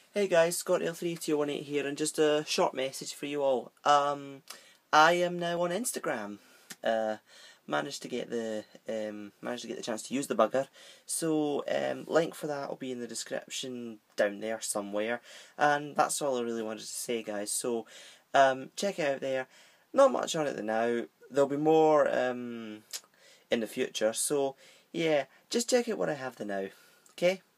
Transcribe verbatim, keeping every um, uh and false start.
Hey guys, Scott L three two one eight here, and just a short message for you all. Um, I am now on Instagram. Uh, managed to get the um, managed to get the chance to use the bugger. So um, link for that will be in the description down there somewhere. And that's all I really wanted to say, guys. So um, check it out there. Not much on it now. There'll be more um, in the future. So yeah, just check out what I have there now. Okay.